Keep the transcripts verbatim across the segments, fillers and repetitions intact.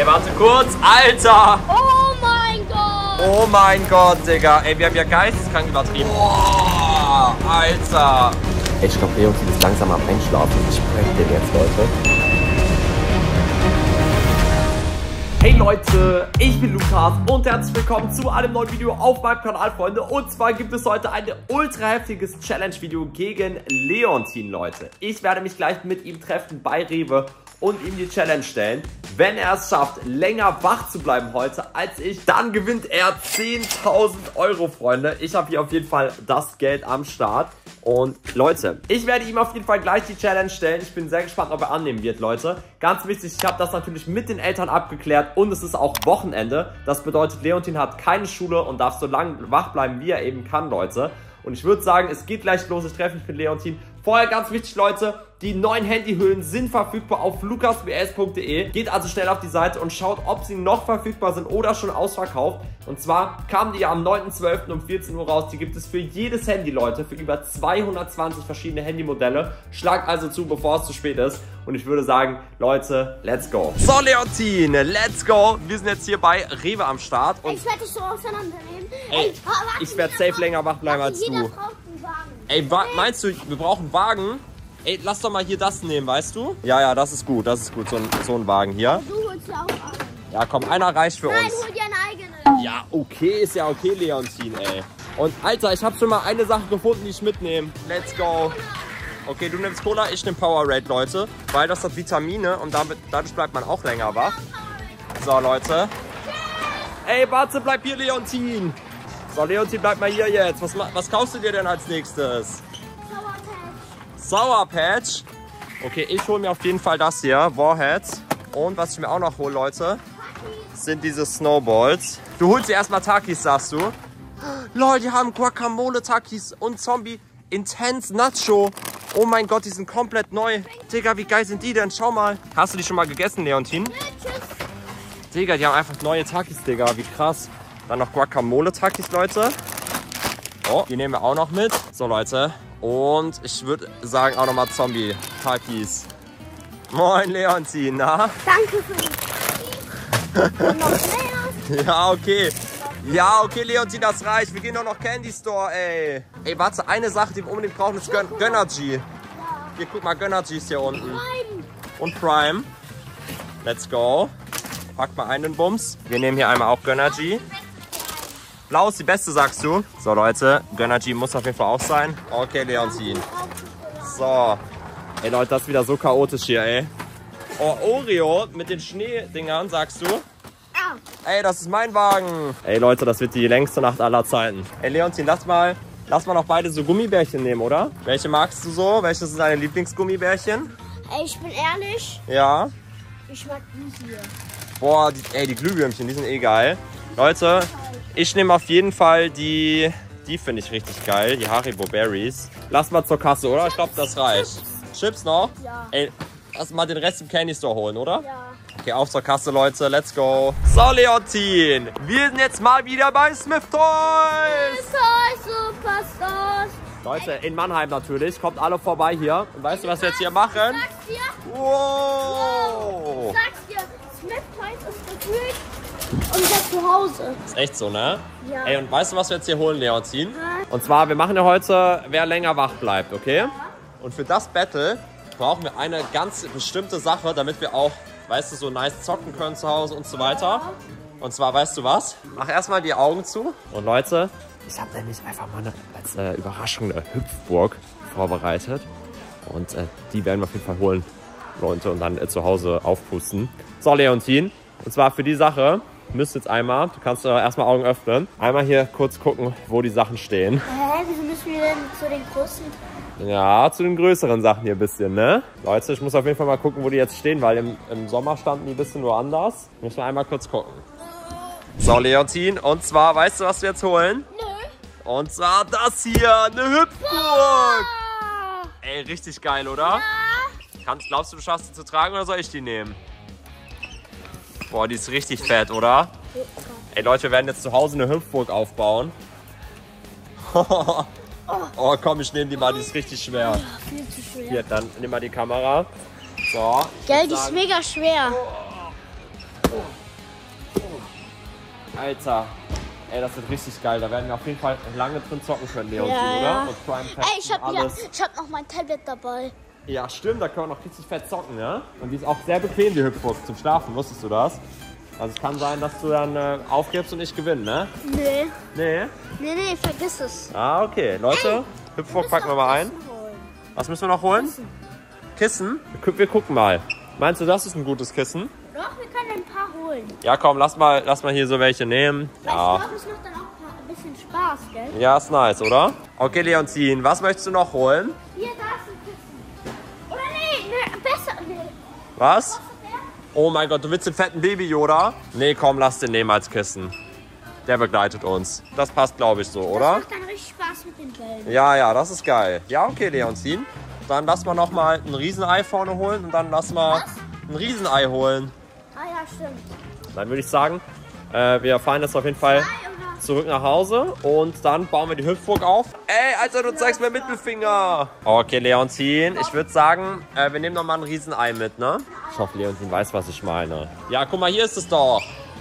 Ey, warte kurz. Alter. Oh mein Gott. Oh mein Gott, Digga. Ey, wir haben ja geisteskrank übertrieben. Boah, Alter. Ey, ich glaube, Leon ist langsam am Einschlafen. Ich prank den jetzt, Leute. Hey Leute, ich bin Lukas und herzlich willkommen zu einem neuen Video auf meinem Kanal, Freunde. Und zwar gibt es heute ein ultra heftiges Challenge-Video gegen Leontin, Leute. Ich werde mich gleich mit ihm treffen bei Rewe und ihm die Challenge stellen. Wenn er es schafft, länger wach zu bleiben heute als ich, dann gewinnt er zehntausend Euro, Freunde. Ich habe hier auf jeden Fall das Geld am Start. Und Leute, ich werde ihm auf jeden Fall gleich die Challenge stellen. Ich bin sehr gespannt, ob er annehmen wird, Leute. Ganz wichtig, ich habe das natürlich mit den Eltern abgeklärt und es ist auch Wochenende. Das bedeutet, Leontin hat keine Schule und darf so lange wach bleiben, wie er eben kann, Leute. Und ich würde sagen, es geht gleich los. Ich treffe mich mit Leontin. Vorher ganz wichtig, Leute, die neuen Handyhüllen sind verfügbar auf lukas w s punkt de. Geht also schnell auf die Seite und schaut, ob sie noch verfügbar sind oder schon ausverkauft. Und zwar kamen die ja am neunten zwölften um vierzehn Uhr raus. Die gibt es für jedes Handy, Leute, für über zweihundertzwanzig verschiedene Handymodelle. Schlag also zu, bevor es zu spät ist. Und ich würde sagen, Leute, let's go. So, Leontin, let's go. Wir sind jetzt hier bei Rewe am Start. Und ich werde dich so auseinandernehmen. Ey, ich werde safe länger wach bleiben als du. Ey, meinst du, wir brauchen einen Wagen? Ey, lass doch mal hier das nehmen, weißt du? Ja, ja, das ist gut, das ist gut, so ein, so ein Wagen hier. Du holst ja auch einen. Ja, komm, einer reicht für Nein, uns. hol dir eine eigene. Ja, okay, ist ja okay, Leontin, ey. Und, Alter, ich habe schon mal eine Sache gefunden, die ich mitnehme. Let's go. Okay, du nimmst Cola, ich nehme Powerade, Leute. Weil das hat Vitamine und damit, dadurch bleibt man auch länger wach. So, Leute. Ey, warte, bleib hier, Leontin. So, Leontin, bleib mal hier jetzt. Was, was kaufst du dir denn als nächstes? Sour Patch. Okay, ich hole mir auf jeden Fall das hier, Warheads. Und was ich mir auch noch hole, Leute, sind diese Snowballs. Du holst dir erstmal Takis, sagst du? Leute, die haben Guacamole Takis und Zombie Intense Nacho. Oh mein Gott, die sind komplett neu. Digga, wie geil sind die denn? Schau mal. Hast du die schon mal gegessen, Leontin? Nee, tschüss. Digga, die haben einfach neue Takis, Digga. Wie krass. Dann noch Guacamole Takis, Leute. Oh, die nehmen wir auch noch mit. So, Leute. Und ich würde sagen auch nochmal Zombie Takis. Moin, Leontin, na? Danke für die. Und noch mehr. Ja, okay. Ja, okay, Leontin, das reicht. Wir gehen doch noch Candy Store, ey. Ey, warte, eine Sache, die wir unbedingt brauchen, ist Gön Gönnergy. Hier, guck mal, Gönnergy ist hier unten. Prime. Und Prime. Let's go. Pack mal einen Bums. Wir nehmen hier einmal auch Gönnergy. Blau ist die beste, sagst du? So, Leute, Gönnergy muss auf jeden Fall auch sein. Okay, Leontin. So. Ey, Leute, das ist wieder so chaotisch hier, ey. Oh, Oreo mit den Schneedingern, sagst du? Ah. Ey, das ist mein Wagen. Ey, Leute, das wird die längste Nacht aller Zeiten. Ey, Leontin, lass mal, lass mal noch beide so Gummibärchen nehmen, oder? Welche magst du so? Welche sind deine Lieblingsgummibärchen? Ey, ich bin ehrlich. Ja. Ich mag die hier. Boah, die, ey, die Glühwürmchen, die sind eh geil. Leute, ich nehme auf jeden Fall die, die finde ich richtig geil, die Haribo Berries. Lass mal zur Kasse, oder? Ich glaube, das reicht. Chips noch? Ja. Ey, lass mal den Rest im Candy Store holen, oder? Ja. Okay, auf zur Kasse, Leute. Let's go. So, Leontin. Wir sind jetzt mal wieder bei Smith Toys. Toys Superstars. Leute, in Mannheim natürlich. Kommt alle vorbei hier. Und weißt du, was wir jetzt hier machen? Sag's dir. Wow. Sag's dir. Smith Toys ist gefühlt unser Zuhause. Ist echt so, ne? Ja. Ey, und weißt du, was wir jetzt hier holen, Leontin? Ja. Und zwar, wir machen ja heute, wer länger wach bleibt, okay? Ja. Und für das Battle brauchen wir eine ganz bestimmte Sache, damit wir auch, weißt du, so nice zocken können zu Hause und so weiter. Ja. Und zwar, weißt du was? Mach erstmal die Augen zu. Und Leute, ich habe nämlich einfach mal eine, als äh, Überraschung eine Hüpfburg vorbereitet. Und äh, die werden wir auf jeden Fall holen, Leute, und dann äh, zu Hause aufpusten. So, Leontin, und zwar für die Sache müsst jetzt einmal, du kannst äh, erstmal Augen öffnen, einmal hier kurz gucken, wo die Sachen stehen. Hä, wieso müssen wir denn zu den größten? Ja, zu den größeren Sachen hier ein bisschen, ne? Leute, ich muss auf jeden Fall mal gucken, wo die jetzt stehen, weil im, im Sommer standen die ein bisschen woanders. Müssen wir einmal kurz gucken. So, Leontin, und zwar, weißt du, was wir jetzt holen? Nö. Und zwar das hier, eine Hüpfburg. Ah. Ey, richtig geil, oder? Ja. Kannst, glaubst du, du schaffst sie zu tragen oder soll ich die nehmen? Boah, die ist richtig fett, oder? Ey, Leute, wir werden jetzt zu Hause eine Hüpfburg aufbauen. Oh, komm, ich nehme die mal, die ist richtig schwer. Ja, viel zu schwer. Hier, dann nimm mal die Kamera. So. Gell, die ist mega schwer. Oh. Alter. Ey, das wird richtig geil. Da werden wir auf jeden Fall lange drin zocken können, Leon, Ja, oder? ja. Und Prime Packs Ey, ich hab, und ja, alles. ich hab noch mein Tablet dabei. Ja, stimmt. Da können wir noch richtig fett zocken, ja? Und die ist auch sehr bequem, die Hüpfburg, zum Schlafen. Wusstest du das? Also es kann sein, dass du dann äh, aufgibst und ich gewinne, ne? Nee. Nee? Nee, nee, vergiss es. Ah, okay. Leute, Hüpfburg packen wir mal ein. Was müssen wir noch holen? Kissen. Kissen? Wir, wir gucken mal. Meinst du, das ist ein gutes Kissen? Doch, wir können ein paar holen. Ja, komm, lass mal, lass mal hier so welche nehmen. Weil Ja. ich glaube, es macht dann auch ein bisschen Spaß, gell? Ja, ist nice, oder? Okay, Leontin, was möchtest du noch holen? Hier, da ist ein Kissen. Oder nee, nee besser. Nee. Was? Oh mein Gott, du willst den fetten Baby-Yoda? Nee, komm, lass den nehmen als Kissen. Der begleitet uns. Das passt, glaube ich, so, oder? Das macht dann richtig Spaß mit den Bällen. Ja, ja, das ist geil. Ja, okay, Leontin. Dann lass mal noch mal ein Riesenei vorne holen und dann lass mal Was? ein Riesenei holen. Ah ja, stimmt. Dann würde ich sagen, äh, wir fahren jetzt auf jeden Fall zurück nach Hause und dann bauen wir die Hüpfburg auf. Ey, Alter, du zeigst mir Mittelfinger. Okay, Leontin, ich würde sagen, äh, wir nehmen noch mal ein Riesenei mit, ne? Ich hoffe, Leontin weiß, was ich meine. Ja, guck mal, hier ist es doch.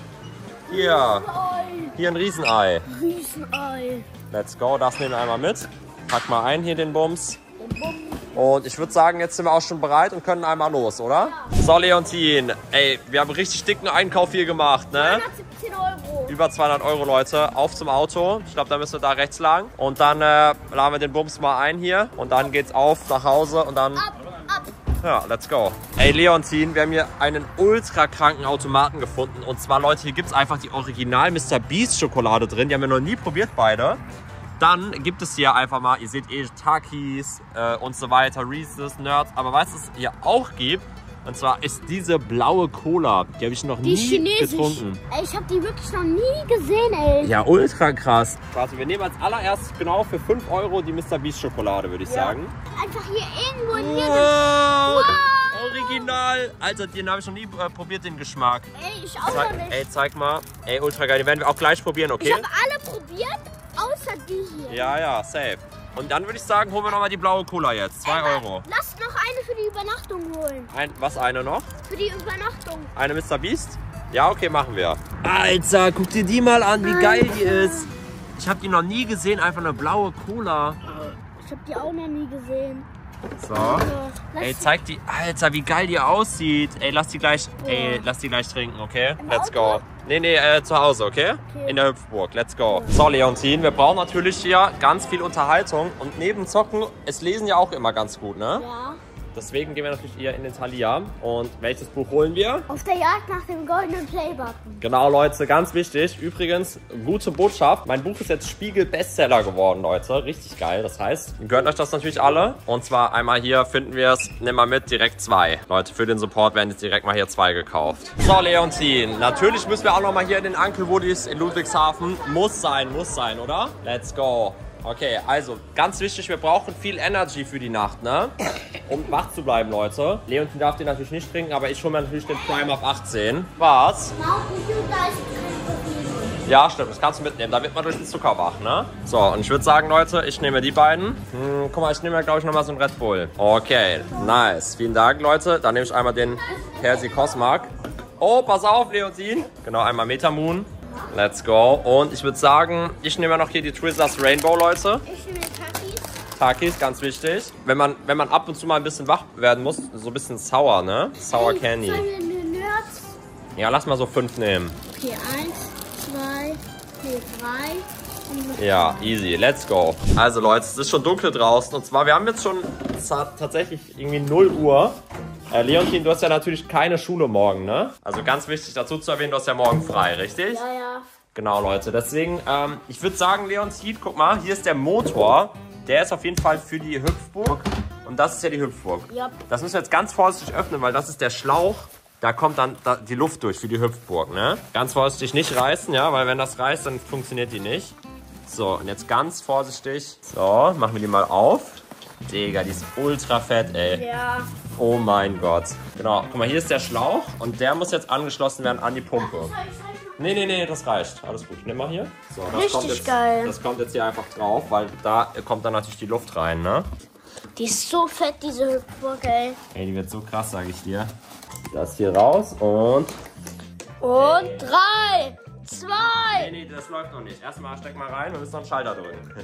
Hier, Ei, hier ein Riesenei. Riesenei. Let's go, das nehmen wir einmal mit. Pack mal ein hier den Bums. Den Bumm. Und ich würde sagen, jetzt sind wir auch schon bereit und können einmal los, oder? So, Leontin, ey, wir haben richtig dicken Einkauf hier gemacht, ne? hundertsiebzehn Euro. Über zweihundert Euro, Leute. Auf zum Auto. Ich glaube, da müssen wir da rechts lang. Und dann äh, laden wir den Bums mal ein hier. Und dann geht's auf nach Hause und dann... Ab, ab. Ja, let's go. Ey, Leontin, wir haben hier einen ultra kranken Automaten gefunden. Und zwar, Leute, hier gibt es einfach die Original Mister Beast Schokolade drin. Die haben wir noch nie probiert, beide. Dann gibt es hier einfach mal, ihr seht eh Takis äh, und so weiter, Reese's, Nerds. Aber was es hier auch gibt, und zwar ist diese blaue Cola. Die habe ich noch Die nie chinesisch. getrunken. Ey, ich habe die wirklich noch nie gesehen, ey. Ja, ultra krass. Warte, wir nehmen als allererstes genau für fünf Euro die Mister Beast Schokolade, würde ich sagen. Einfach hier irgendwo in jedem... Wow, Wow. Original. Alter, den habe ich noch nie äh, probiert, den Geschmack. Ey, ich auch noch Zeig, nicht. ey, zeig mal. Ey, ultra geil. Die werden wir auch gleich probieren, Ich okay? habe alle probiert, außer die hier. Ja, ja, safe. Und dann würde ich sagen, holen wir nochmal die blaue Cola jetzt. zwei Ey, Euro. Lass noch eine für die Übernachtung holen. Ein, was, eine noch? Für die Übernachtung. Eine Mister Beast? Ja, okay, machen wir. Alter, guck dir die mal an, wie geil die ist. Ich habe die noch nie gesehen, einfach eine blaue Cola. Ich habe die auch noch nie gesehen. So. So, lass Ey, zeig die. Alter, wie geil die aussieht. Ey, lass die gleich, ey, lass die gleich trinken, okay? Im Let's Auto? go. Nee, nee, äh, zu Hause, okay? Okay. In der Hüpfburg. Let's go. So, Leontin, wir brauchen natürlich hier ganz viel Unterhaltung. Und neben Zocken, es lesen ja auch immer ganz gut, ne? Ja. Deswegen gehen wir natürlich eher in den Thalia. Und welches Buch holen wir? Auf der Jagd nach dem goldenen Playbutton. Genau, Leute, ganz wichtig. Übrigens, gute Botschaft. Mein Buch ist jetzt Spiegel-Bestseller geworden, Leute. Richtig geil. Das heißt, gehört euch das natürlich alle. Und zwar einmal hier finden wir es. Nimm mal mit, direkt zwei. Leute, für den Support werden jetzt direkt mal hier zwei gekauft. So, Leontin. Natürlich müssen wir auch noch mal hier in den Uncle Woodies in Ludwigshafen. Muss sein, muss sein, oder? Let's go. Okay, also, ganz wichtig, wir brauchen viel Energy für die Nacht, ne? Um wach zu bleiben, Leute. Leontin darf den natürlich nicht trinken, aber ich hole mir natürlich den Prime auf achtzehn. Was? Mountain Dew, da ist kein Koffein. Ja, stimmt, das kannst du mitnehmen. Da wird man durch den Zucker wach, ne? So, und ich würde sagen, Leute, ich nehme die beiden. Hm, guck mal, ich nehme ja, glaube ich, nochmal so einen Red Bull. Okay, nice. Vielen Dank, Leute. Dann nehme ich einmal den Persi Cosmark. Oh, pass auf, Leontin. Genau, einmal Metamoon. Let's go. Und ich würde sagen, ich nehme ja noch hier die Twizzlers Rainbow, Leute. Ich nehme Takis. Takis, ganz wichtig. Wenn man, wenn man ab und zu mal ein bisschen wach werden muss, so ein bisschen sour, ne? Sour Candy. Sollen wir eine Nerds? Ja, lass mal so fünf nehmen. Okay, eins, zwei, okay, drei. Und Ja, easy. Let's go. Also Leute, es ist schon dunkel draußen. Und zwar, wir haben jetzt schon es hat tatsächlich irgendwie null Uhr. Äh, Leontin, du hast ja natürlich keine Schule morgen, ne? Also ganz wichtig dazu zu erwähnen, du hast ja morgen frei, richtig? Ja, ja. Genau, Leute. Deswegen, ähm, ich würde sagen, Leontin, guck mal, hier ist der Motor. Der ist auf jeden Fall für die Hüpfburg. Und das ist ja die Hüpfburg. Ja. Das müssen wir jetzt ganz vorsichtig öffnen, weil das ist der Schlauch. Da kommt dann da die Luft durch für die Hüpfburg, ne? Ganz vorsichtig nicht reißen, ja, weil wenn das reißt, dann funktioniert die nicht. So, und jetzt ganz vorsichtig. So, machen wir die mal auf. Digga, die ist ultra fett, ey. Ja. Oh mein Gott. Genau, guck mal, hier ist der Schlauch und der muss jetzt angeschlossen werden an die Pumpe. Nee, nee, nee, das reicht. Alles gut. Nimm mal hier. So, das Richtig kommt jetzt, geil. Das kommt jetzt hier einfach drauf, weil da kommt dann natürlich die Luft rein, ne? Die ist so fett, diese Hüpfburg, ey. Ey, die wird so krass, sage ich dir. Das hier raus und... Und drei, zwei. Nee, nee, das läuft noch nicht. Erstmal steck mal rein und müssen noch einen Schalter drücken.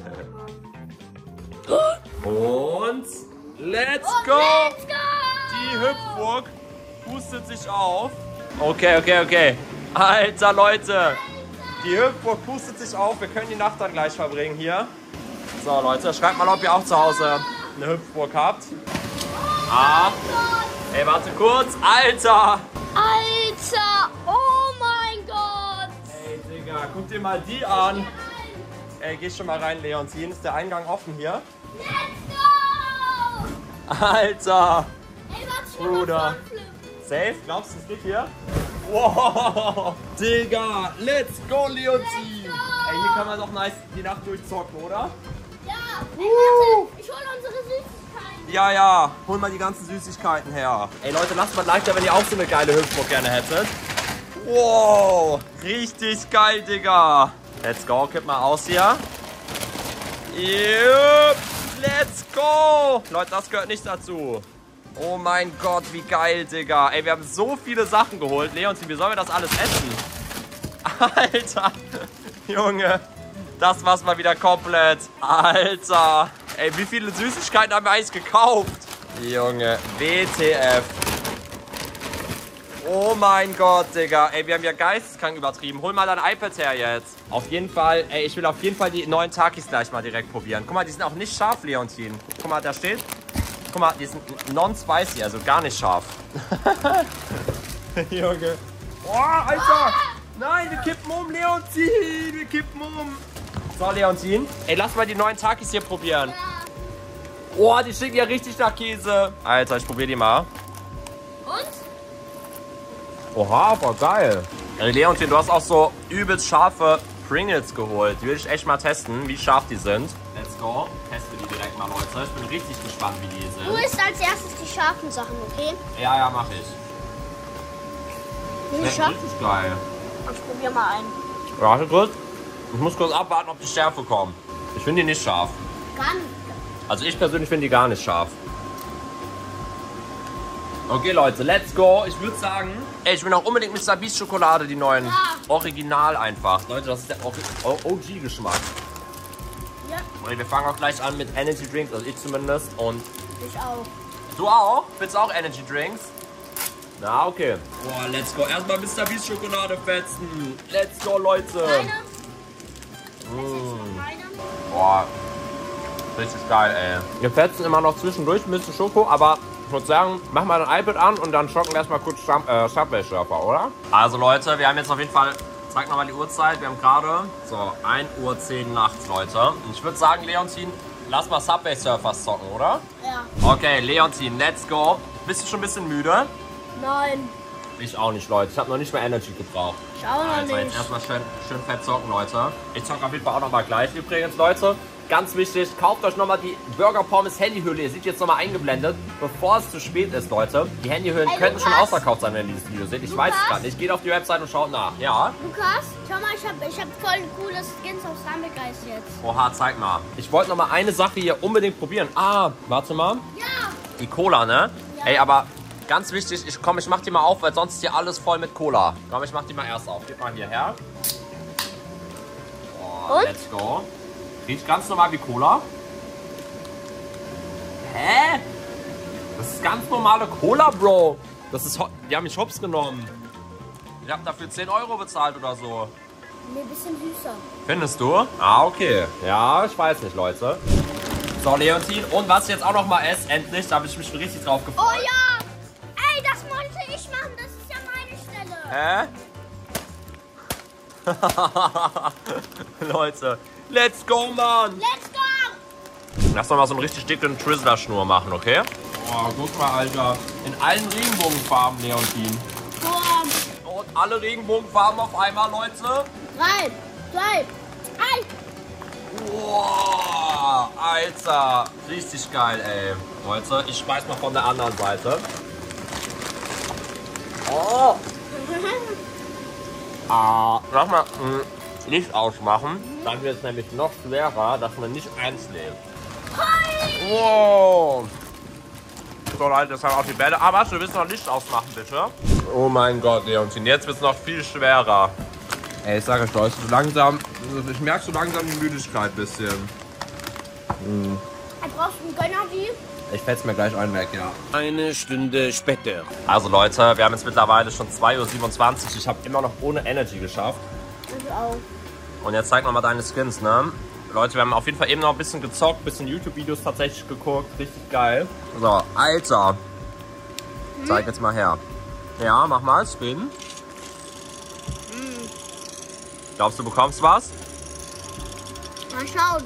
Und let's go! Let's go! Die Hüpfburg pustet sich auf. Okay, okay, okay. Alter, Leute. Die Hüpfburg pustet sich auf. Wir können die Nacht dann gleich verbringen hier. So, Leute, schreibt mal, ob ihr auch zu Hause eine Hüpfburg habt. Ah. Ey, warte kurz. Alter. Alter, oh mein Gott. Ey, Digga, guck dir mal die an. Ey, geh schon mal rein, Leontin. Ist der Eingang offen hier? Let's go! Alter. Ey, warte, ich Bruder. Safe? Glaubst du, es geht hier? Wow. Digga, let's go, Leontin. Ey, hier kann man doch nice die Nacht durchzocken, oder? Ja, ey, warte, ich hole unsere Süßigkeiten. Ja, ja. Hol mal die ganzen Süßigkeiten her. Ey, Leute, lasst mal ein Like da, wenn ihr auch so eine geile Hüpfburg gerne hättet. Wow. Richtig geil, Digga. Let's go. Kipp mal aus hier. Yep. Let's go. Leute, das gehört nicht dazu. Oh mein Gott, wie geil, Digga. Ey, wir haben so viele Sachen geholt. Leontin, wie sollen wir das alles essen? Alter. Junge. Das war's mal wieder komplett. Alter. Ey, wie viele Süßigkeiten haben wir eigentlich gekauft? Junge. W T F. Oh mein Gott, Digga. Ey, wir haben ja geisteskrank übertrieben. Hol mal dein iPad her jetzt. Auf jeden Fall, ey, ich will auf jeden Fall die neuen Takis gleich mal direkt probieren. Guck mal, die sind auch nicht scharf, Leontin. Guck mal, da steht. Guck mal, die sind non-spicy, also gar nicht scharf. Junge. Oh, Alter. Nein, wir kippen um, Leontin. Wir kippen um. So, Leontin. Ey, lass mal die neuen Takis hier probieren. Oh, die schicken ja richtig nach Käse. Alter, ich probiere die mal. Und? Oha, voll geil. Ey, Leontin, du hast auch so übelst scharfe Pringles geholt. Die will ich echt mal testen, wie scharf die sind. Let's go. Testen wir die direkt mal, Leute. Ich bin richtig gespannt, wie die sind. Du isst als erstes die scharfen Sachen, okay? Ja, ja, mach ich. Die Schmeckt scharf? richtig geil. Ich probier mal einen. Warte kurz. Ich muss kurz abwarten, ob die Schärfe kommt. Ich finde die nicht scharf. Gar nicht. Also ich persönlich finde die gar nicht scharf. Okay, Leute, let's go. Ich würde sagen, ey, ich will auch unbedingt Mister Beast Schokolade, die neuen. Ja. Original einfach. Leute, das ist der O G-Geschmack. Ja, Und wir fangen auch gleich an mit Energy Drinks, also ich zumindest. Und ich auch. du auch? Willst du auch Energy Drinks? Na, okay. Boah, let's go. Erstmal Mister Beast Schokolade fetzen. Let's go, Leute. Meine? Mm. Meine? Boah, richtig geil, ey. Wir fetzen immer noch zwischendurch ein bisschen Schoko, aber ich würde sagen, mach mal dein iPad an und dann schocken wir erstmal kurz äh, Subway Surfer, oder? Also Leute, wir haben jetzt auf jeden Fall, zeig nochmal die Uhrzeit, wir haben gerade so ein Uhr zehn nachts, Leute. Und ich würde sagen, Leontin, lass mal Subway Surfers zocken, oder? Ja. Okay, Leontin, let's go. Bist du schon ein bisschen müde? Nein. Ich auch nicht, Leute. Ich habe noch nicht mehr Energy gebraucht. Ich auch noch Also jetzt nicht. erstmal schön, schön fett zocken, Leute. Ich zocke auf jeden Fall auch nochmal gleich. Übrigens, Leute, ganz wichtig, kauft euch nochmal die Burger Pommes Handyhülle. Ihr seht jetzt nochmal eingeblendet, bevor es zu spät ist, Leute. Die Handyhüllen Ey, könnten Lukas. schon ausverkauft sein, wenn ihr dieses Video seht. Ich Lukas. weiß es gerade nicht. Geht auf die Website und schaut nach. Ja. Lukas, schau mal, ich hab, ich hab voll coole Skins auf Stumblegeist jetzt. Oha, zeig mal. Ich wollte nochmal eine Sache hier unbedingt probieren. Ah, warte mal. Ja. Die Cola, ne? Ja. Ey, aber ganz wichtig, ich komm, ich mach die mal auf, weil sonst ist hier alles voll mit Cola. Komm, ich mach die mal erst auf. Gib mal hierher. Oh, Und? let's go. Riecht ganz normal wie Cola. Hä? Das ist ganz normale Cola, Bro. Das ist, ho- die haben mich hops genommen. Ich hab dafür zehn Euro bezahlt oder so. Nee, bisschen süßer. Findest du? Ah, okay. Ja, ich weiß nicht, Leute. So, Leontin. Und was ich jetzt auch noch mal esse, endlich, da habe ich mich schon richtig drauf gefreut. Oh ja! Ey, das wollte ich machen. Das ist ja meine Stelle. Hä? Leute, let's go, Mann! Let's go! Lass doch mal so einen richtig dicken Twizzler-Schnur machen, okay? Oh, guck mal, Alter. In allen Regenbogenfarben, Leontin. Boah. Und alle Regenbogenfarben auf einmal, Leute. Drei, zwei, eins. Wow, Alter. Richtig geil, ey. Leute, ich schmeiß mal von der anderen Seite. Oh. Ah, sag mal, mh, Licht ausmachen. Dann wird es nämlich noch schwerer, dass man nicht einschläft. Wow. So, Leute, das haben auch die Bälle. Ah, warte, du willst noch Licht ausmachen, bitte? Oh mein Gott, Leontin, jetzt wird es noch viel schwerer. Ey, ich sage euch, Leute, so langsam, ich merke so langsam die Müdigkeit ein bisschen. Du brauchst einen Gönnergy. Ich fetz mir gleich einen weg, ja. Eine Stunde später. Also Leute, wir haben jetzt mittlerweile schon zwei Uhr siebenundzwanzig. Ich habe immer noch ohne Energy geschafft. Ich auch. Und jetzt zeig nochmal deine Skins, ne? Leute, wir haben auf jeden Fall eben noch ein bisschen gezockt, ein bisschen YouTube-Videos tatsächlich geguckt. Richtig geil. So, Alter. Zeig jetzt mal her. Ja, mach mal, Spin. Glaubst du, bekommst was? Mal schauen.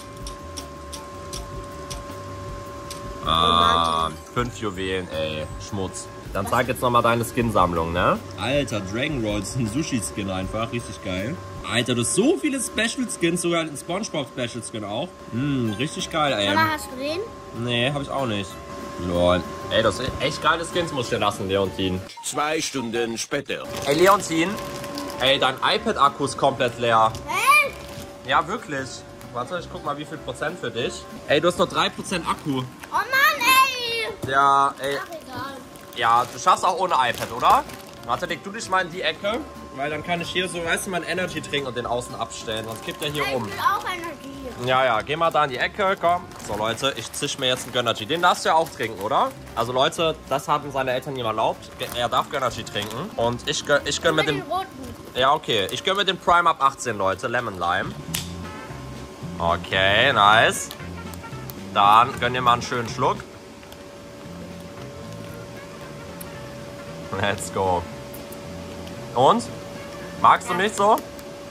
Ah, fünf Juwelen, ey. Schmutz. Dann zeig jetzt nochmal deine Skinsammlung, ne? Alter, Dragon Rolls, ein Sushi-Skin einfach. Richtig geil. Alter, du hast so viele Special-Skins, sogar ein Spongebob-Special-Skin auch. Hm, richtig geil, ey. Mama, hast du den? Nee, hab ich auch nicht. Lol. Ey, das sind echt geile Skins, muss ich dir lassen, Leontin. Zwei Stunden später. Ey, Leontin. Ey, dein iPad-Akku ist komplett leer. Hä? Ja, wirklich. Warte, ich guck mal, wie viel Prozent für dich. Ey, du hast noch drei Prozent Akku. Oh Mann, ey. Ja, ey. Ach, egal. Ja, du schaffst auch ohne iPad, oder? Warte, leg du dich mal in die Ecke. Weil dann kann ich hier so, weißt du, mein Energy trinken und den außen abstellen. Sonst kippt er hier Ich um. will auch Energie. Ja, ja, geh mal da in die Ecke, komm. So, Leute, ich zisch mir jetzt einen Gönnergy. Den darfst du ja auch trinken, oder? Also, Leute, das haben seine Eltern ihm erlaubt. Er darf Gönnergy trinken. Und ich, gönn, ich gönn mit Den dem... roten. Ja, okay. Ich gönn mit dem Prime ab achtzehn, Leute. Lemon Lime. Okay, nice. Dann gönn dir mal einen schönen Schluck. Let's go. Und? Magst du mich so?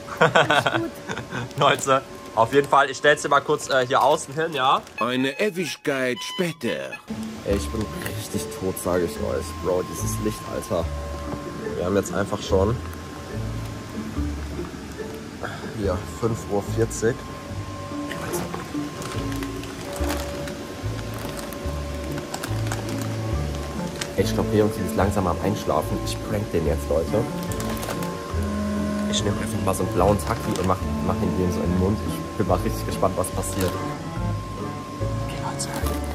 Leute, auf jeden Fall, ich stell's dir mal kurz äh, hier außen hin, ja? Eine Ewigkeit später. Ey, ich bin richtig tot, sage ich euch. Bro, dieses Licht, Alter. Wir haben jetzt einfach schon hier fünf Uhr vierzig. Ey, ich glaube, Leontin ist langsam am Einschlafen. Ich prank den jetzt, Leute. Ich nehme einfach mal so einen blauen Taki und mach, mach ihn dem so in den Mund. Ich bin mal richtig gespannt, was passiert. Okay, Leute.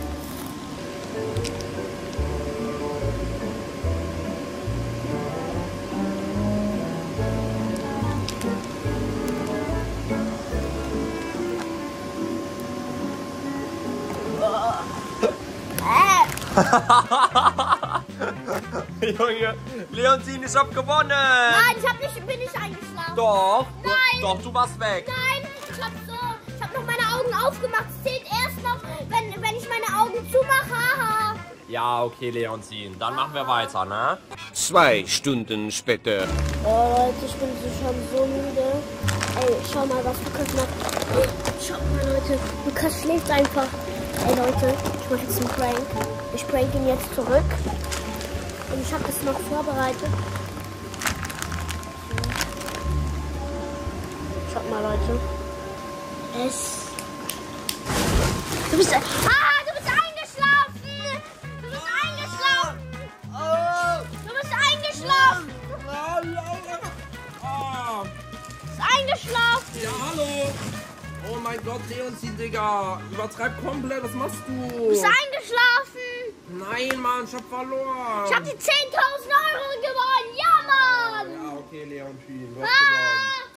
Junge, Leontin, ich hab gewonnen! Nein, ich hab nicht, bin nicht eingeschlafen. Doch! Nein! Doch, du warst weg! Nein, ich hab so, ich hab noch meine Augen aufgemacht. Es zählt erst noch, wenn, wenn ich meine Augen zumache. Haha. Ja, okay, Leontin. Dann machen wir weiter, ne? Zwei Stunden später. Oh Leute, ich bin so schon so müde. Ey, schau mal, was Lukas macht. Ey, schau mal, Leute. Lukas schläft einfach. Ey, Leute, ich mache jetzt einen Prank. Ich prank ihn jetzt zurück. Und ich habe das noch vorbereitet. Schaut mal, Leute. Es. Du bist. Ah, du bist eingeschlafen! Du bist eingeschlafen! Du bist eingeschlafen! Ah, Du bist eingeschlafen! ja, hallo! Oh mein Gott, Leontin, Digga! Übertreib komplett, was machst du? Du bist eingeschlafen! Nein, Mann, ich hab verloren! Ich hab die zehntausend Euro gewonnen! Ja, Mann! Ja, okay, Leontin, du hast Ah! gewonnen.